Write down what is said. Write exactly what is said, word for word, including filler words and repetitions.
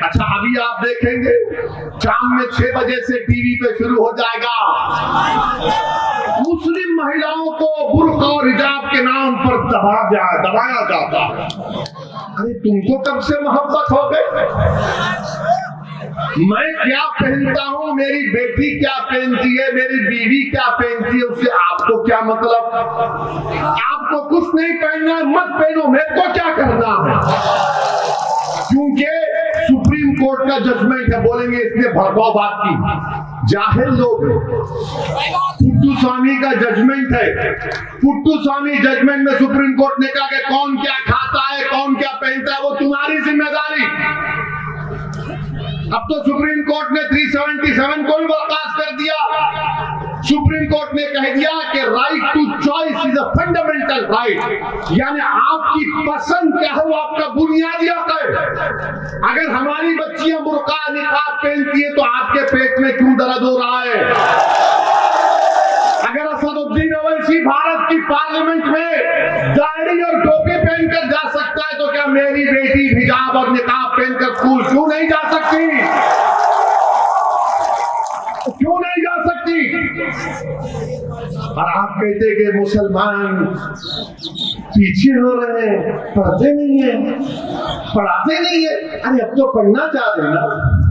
अच्छा अभी आप देखेंगे शाम में छह बजे से टीवी पे शुरू हो जाएगा, मुस्लिम महिलाओं को बुर्का और हिजाब के नाम पर दबा जा दबाया जाता। अरे तुमको कब से मोहब्बत हो गई? मैं क्या पहनता हूँ, मेरी बेटी क्या पहनती है, मेरी बीवी क्या पहनती है, उससे आपको क्या मतलब? आपको कुछ नहीं पहनना, मत पहनो, मेरे को क्या करना है? क्योंकि सुप्रीम कोर्ट का जजमेंट है। बोलेंगे इसने भड़काऊ बात की, जाहिल लोग। पुट्टू स्वामी का जजमेंट है। पुट्टू स्वामी जजमेंट में सुप्रीम कोर्ट ने कहा कि कौन क्या खाता है, कौन क्या पहनता है, वो तुम्हारी जिम्मेदारी। अब तो सुप्रीम कोर्ट ने तीन सौ सतहत्तर को भी बर्खास्त कर दिया। सुप्रीम कोर्ट ने कह दिया कि right to choice is a fundamental right, यानी आपकी पसंद क्या है वो आपका बुनियादी हक है। अगर हमारी बच्चियां बुर्का निकाब पहनती है तो आपके पेट में क्यों दर्द हो रहा है? अगर असदुद्दीन ओवैसी भारत की पार्लियामेंट में दाढ़ी और टोपी पहनकर जा सकता है तो क्या मेरी बेटी हिजाब और निकाब पहनकर स्कूल क्यों नहीं जा सकती? क्यों नहीं जा सकती? और आप कहते कि मुसलमान पीछे हो रहे हैं, पढ़ते नहीं है, पढ़ाते नहीं है। अरे अब तो पढ़ना चाह रहे ना।